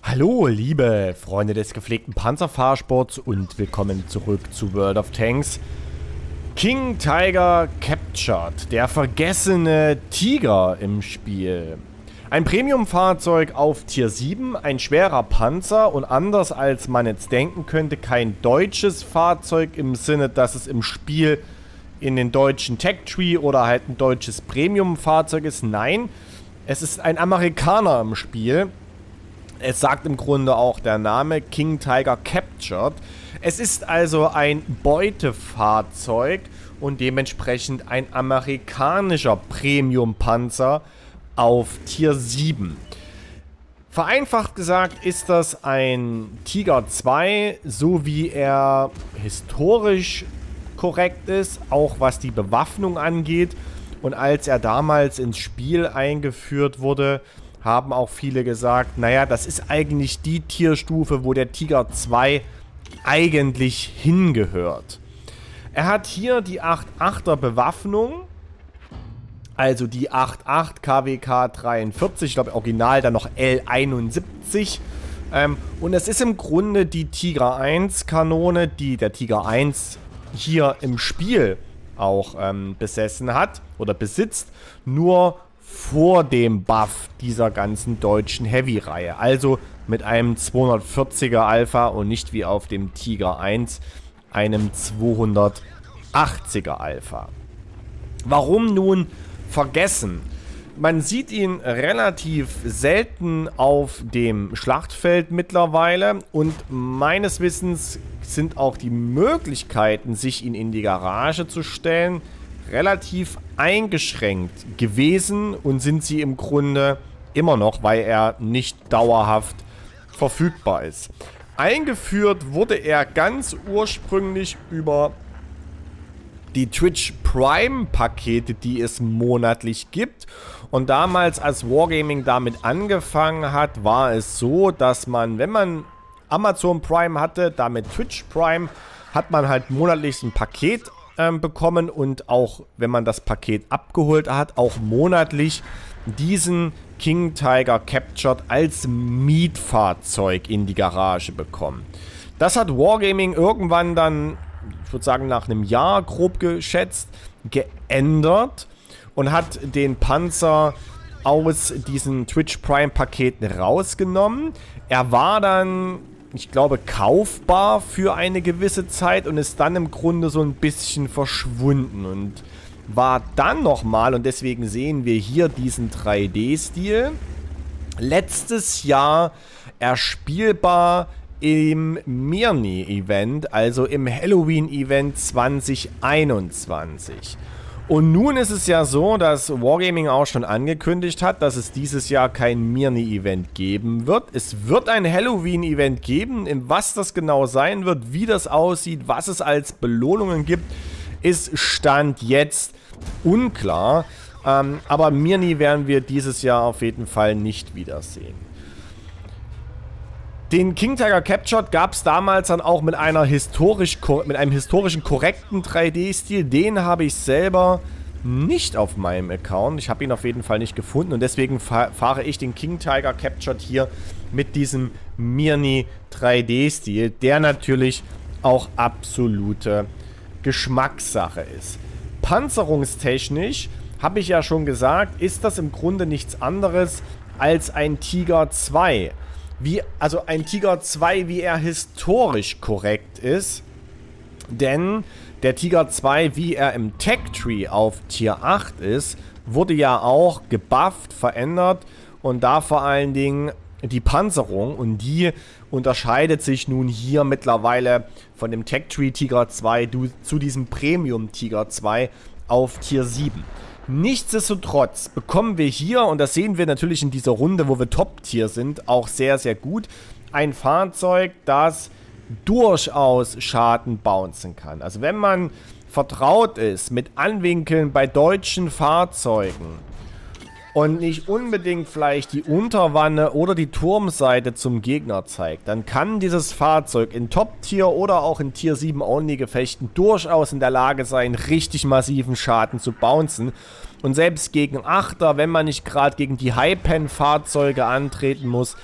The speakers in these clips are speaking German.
Hallo, liebe Freunde des gepflegten Panzerfahrsports und willkommen zurück zu World of Tanks. King Tiger Captured, der vergessene Tiger im Spiel. Ein Premium-Fahrzeug auf Tier 7, ein schwerer Panzer und anders als man jetzt denken könnte, kein deutsches Fahrzeug im Sinne, dass es im Spiel in den deutschen Tech-Tree oder halt ein deutsches Premium-Fahrzeug ist. Nein, es ist ein Amerikaner im Spiel. Es sagt im Grunde auch der Name King Tiger Captured. Es ist also ein Beutefahrzeug und dementsprechend ein amerikanischer Premium-Panzer auf Tier 7. Vereinfacht gesagt ist das ein Tiger 2, so wie er historisch korrekt ist, auch was die Bewaffnung angeht. Und als er damals ins Spiel eingeführt wurde, haben auch viele gesagt, naja, das ist eigentlich die Tierstufe, wo der Tiger 2 eigentlich hingehört. Er hat hier die 8.8er Bewaffnung, also die 8.8 KWK 43, ich glaube original dann noch L71. Und es ist im Grunde die Tiger 1 Kanone, die der Tiger 1 hier im Spiel auch besessen hat oder besitzt, nur vor dem Buff dieser ganzen deutschen Heavy-Reihe. Also mit einem 240er Alpha und nicht wie auf dem Tiger 1, einem 280er Alpha. Warum nun vergessen? Man sieht ihn relativ selten auf dem Schlachtfeld mittlerweile und meines Wissens sind auch die Möglichkeiten, sich ihn in die Garage zu stellen, relativ eingeschränkt gewesen und sind sie im Grunde immer noch, weil er nicht dauerhaft verfügbar ist. Eingeführt wurde er ganz ursprünglich über die Twitch Prime Pakete, die es monatlich gibt. Und damals, als Wargaming damit angefangen hat, war es so, dass man, wenn man Amazon Prime hatte, damit Twitch Prime, hat man halt monatlich ein Paket bekommen und auch, wenn man das Paket abgeholt hat, auch monatlich diesen King Tiger Captured als Mietfahrzeug in die Garage bekommen. Das hat Wargaming irgendwann dann, ich würde sagen nach einem Jahr grob geschätzt, geändert und hat den Panzer aus diesen Twitch Prime Paketen rausgenommen. Er war dann, ich glaube, kaufbar für eine gewisse Zeit und ist dann im Grunde so ein bisschen verschwunden und war dann nochmal, und deswegen sehen wir hier diesen 3D-Stil, letztes Jahr erspielbar im Mirni-Event, also im Halloween-Event 2021. Und nun ist es ja so, dass Wargaming auch schon angekündigt hat, dass es dieses Jahr kein Mirni-Event geben wird. Es wird ein Halloween-Event geben. In was das genau sein wird, wie das aussieht, was es als Belohnungen gibt, ist Stand jetzt unklar. Aber Mirni werden wir dieses Jahr auf jeden Fall nicht wiedersehen. Den King Tiger Captured gab es damals dann auch mit einem historischen korrekten 3D-Stil. Den habe ich selber nicht auf meinem Account. Ich habe ihn auf jeden Fall nicht gefunden und deswegen fahre ich den King Tiger Captured hier mit diesem Mirni 3D-Stil, der natürlich auch absolute Geschmackssache ist. Panzerungstechnisch, habe ich ja schon gesagt, ist das im Grunde nichts anderes als ein Tiger 2. Also ein Tiger 2, wie er historisch korrekt ist. Denn der Tiger 2, wie er im Tech-Tree auf Tier 8 ist, wurde ja auch gebufft, verändert. Und da vor allen Dingen die Panzerung. Und die unterscheidet sich nun hier mittlerweile von dem Tech-Tree Tiger 2 zu diesem Premium Tiger 2 auf Tier 7. Nichtsdestotrotz bekommen wir hier, und das sehen wir natürlich in dieser Runde, wo wir Top-Tier sind, auch sehr, sehr gut, ein Fahrzeug, das durchaus Schaden bouncen kann. Also wenn man vertraut ist mit Anwinkeln bei deutschen Fahrzeugen und nicht unbedingt vielleicht die Unterwanne oder die Turmseite zum Gegner zeigt, dann kann dieses Fahrzeug in Top-Tier oder auch in Tier 7 Only-Gefechten durchaus in der Lage sein, richtig massiven Schaden zu bouncen. Und selbst gegen 8er, wenn man nicht gerade gegen die High-Pen-Fahrzeuge antreten muss,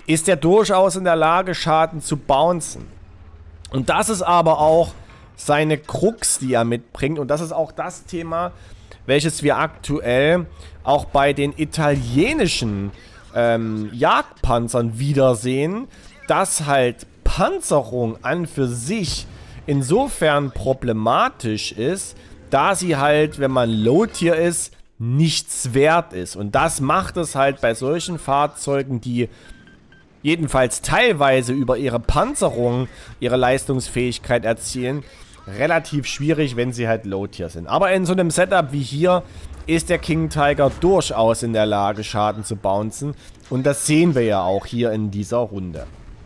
ist er durchaus in der Lage, Schaden zu bouncen. Und das ist aber auch seine Krux, die er mitbringt. Und das ist auch das Thema, welches wir aktuell auch bei den italienischen Jagdpanzern wiedersehen, dass halt Panzerung an für sich insofern problematisch ist, da sie halt, wenn man Low-Tier ist, nichts wert ist. Und das macht es halt bei solchen Fahrzeugen, die jedenfalls teilweise über ihre Panzerung ihre Leistungsfähigkeit erzielen, relativ schwierig, wenn sie halt Low-Tier sind. Aber in so einem Setup wie hier ist der King Tiger durchaus in der Lage, Schaden zu bouncen. Und das sehen wir ja auch hier in dieser Runde.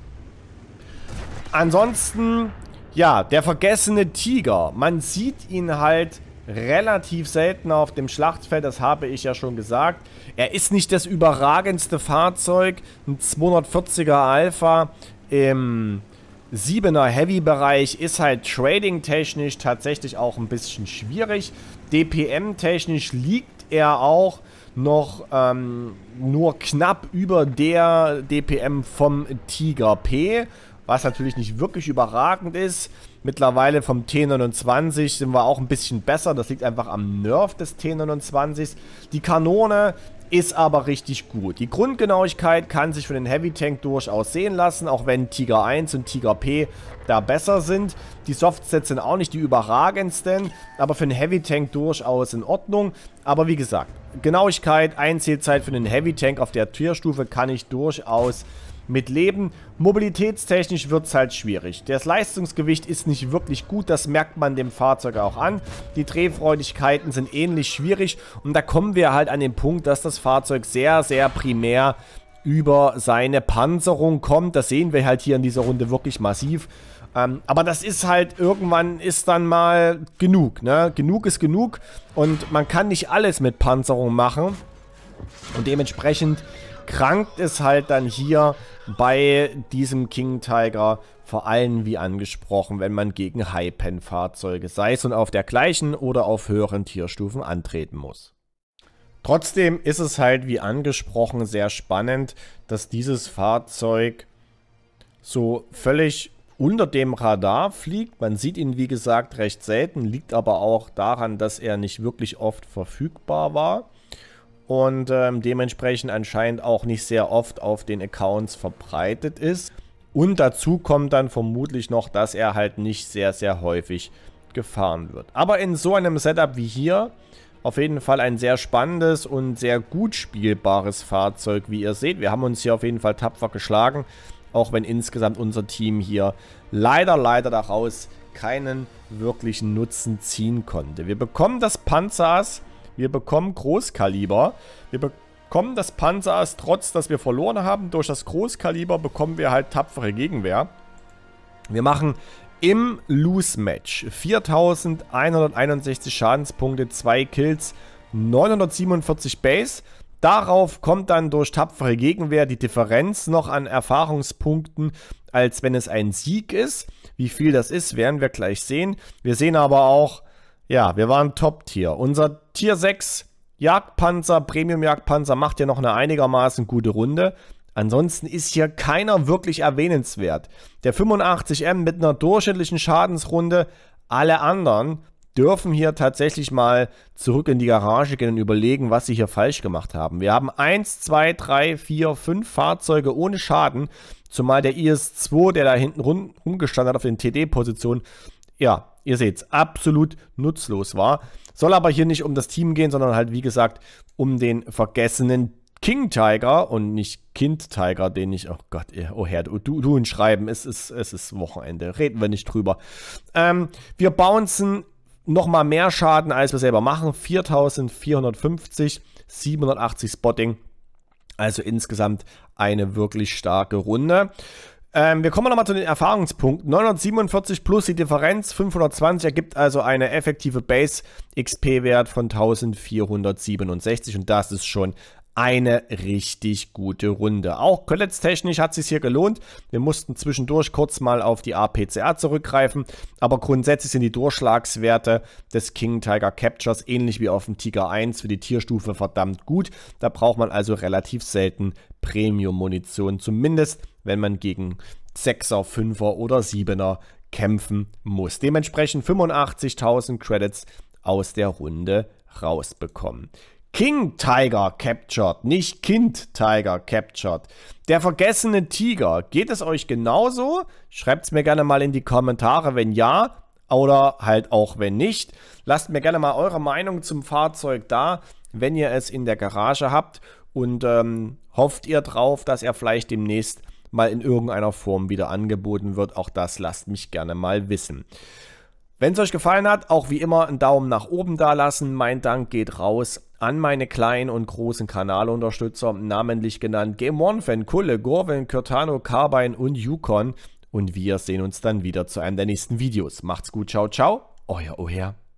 Ansonsten, ja, der vergessene Tiger. Man sieht ihn halt relativ selten auf dem Schlachtfeld, das habe ich ja schon gesagt. Er ist nicht das überragendste Fahrzeug. Ein 240er Alpha im 7er Heavy-Bereich ist halt trading-technisch tatsächlich auch ein bisschen schwierig. DPM-technisch liegt er auch noch nur knapp über der DPM vom Tiger P, was natürlich nicht wirklich überragend ist. Mittlerweile vom T29 sind wir auch ein bisschen besser. Das liegt einfach am Nerf des T29. Die Kanone ist aber richtig gut. Die Grundgenauigkeit kann sich für den Heavy Tank durchaus sehen lassen, auch wenn Tiger 1 und Tiger P da besser sind. Die Softsets sind auch nicht die überragendsten, aber für den Heavy Tank durchaus in Ordnung. Aber wie gesagt, Genauigkeit, Einzählzeit für den Heavy Tank auf der Tierstufe kann ich durchaus mit leben. Mobilitätstechnisch wird es halt schwierig. Das Leistungsgewicht ist nicht wirklich gut, das merkt man dem Fahrzeug auch an. Die Drehfreudigkeiten sind ähnlich schwierig und da kommen wir halt an den Punkt, dass das Fahrzeug sehr, sehr primär über seine Panzerung kommt. Das sehen wir halt hier in dieser Runde wirklich massiv. Aber das ist halt, irgendwann ist dann mal genug, ne? Genug ist genug und man kann nicht alles mit Panzerung machen und dementsprechend krankt es halt dann hier bei diesem King Tiger vor allem wie angesprochen, wenn man gegen High-Pen-Fahrzeuge, sei es nun auf der gleichen oder auf höheren Tierstufen, antreten muss. Trotzdem ist es halt wie angesprochen sehr spannend, dass dieses Fahrzeug so völlig unter dem Radar fliegt. Man sieht ihn wie gesagt recht selten, liegt aber auch daran, dass er nicht wirklich oft verfügbar war. Und dementsprechend anscheinend auch nicht sehr oft auf den Accounts verbreitet ist. Und dazu kommt dann vermutlich noch, dass er halt nicht sehr, sehr häufig gefahren wird. Aber in so einem Setup wie hier auf jeden Fall ein sehr spannendes und sehr gut spielbares Fahrzeug, wie ihr seht. Wir haben uns hier auf jeden Fall tapfer geschlagen, auch wenn insgesamt unser Team hier leider daraus keinen wirklichen Nutzen ziehen konnte. Wir bekommen das Panzerass. Wir bekommen Großkaliber. Wir bekommen das Panzerass, trotz dass wir verloren haben. Durch das Großkaliber bekommen wir halt tapfere Gegenwehr. Wir machen im Lose-Match 4161 Schadenspunkte, 2 Kills, 947 Base. Darauf kommt dann durch tapfere Gegenwehr die Differenz noch an Erfahrungspunkten, als wenn es ein Sieg ist. Wie viel das ist, werden wir gleich sehen. Wir sehen aber auch, ja, wir waren Top-Tier. Unser Tier 6 Jagdpanzer, Premium-Jagdpanzer macht ja noch eine einigermaßen gute Runde. Ansonsten ist hier keiner wirklich erwähnenswert. Der 85M mit einer durchschnittlichen Schadensrunde, alle anderen dürfen hier tatsächlich mal zurück in die Garage gehen und überlegen, was sie hier falsch gemacht haben. Wir haben 1, 2, 3, 4, 5 Fahrzeuge ohne Schaden, zumal der IS-2, der da hinten rumgestanden hat auf den TD-Positionen, ja, ihr seht's, absolut nutzlos war. Soll aber hier nicht um das Team gehen, sondern halt, wie gesagt, um den vergessenen King Tiger und nicht Kind Tiger, den ich, oh Gott, oh Herr, du in Schreiben, es ist Wochenende, reden wir nicht drüber. Wir bouncen nochmal mehr Schaden, als wir selber machen, 4450, 780 Spotting, also insgesamt eine wirklich starke Runde. Wir kommen nochmal zu den Erfahrungspunkten. 947 plus die Differenz, 520 ergibt also eine effektive Base-XP-Wert von 1467 und das ist schon eine richtig gute Runde. Auch colletts-technisch hat es sich hier gelohnt. Wir mussten zwischendurch kurz mal auf die APCR zurückgreifen, aber grundsätzlich sind die Durchschlagswerte des King Tiger Captures ähnlich wie auf dem Tiger 1 für die Tierstufe verdammt gut. Da braucht man also relativ selten Premium-Munition, zumindest wenn man gegen 6er, 5er oder 7er kämpfen muss. Dementsprechend 85.000 Credits aus der Runde rausbekommen. King Tiger Captured, nicht Kind Tiger Captured. Der vergessene Tiger, geht es euch genauso? Schreibt es mir gerne mal in die Kommentare, wenn ja oder halt auch wenn nicht. Lasst mir gerne mal eure Meinung zum Fahrzeug da, wenn ihr es in der Garage habt und hofft ihr drauf, dass er vielleicht demnächst mal in irgendeiner Form wieder angeboten wird. Auch das lasst mich gerne mal wissen. Wenn es euch gefallen hat, auch wie immer einen Daumen nach oben da lassen. Mein Dank geht raus an meine kleinen und großen Kanalunterstützer, namentlich genannt Game One Fan, Kulle, Gorwin, Curtano, Carbine und Yukon. Und wir sehen uns dann wieder zu einem der nächsten Videos. Macht's gut, ciao, ciao, euer Oher.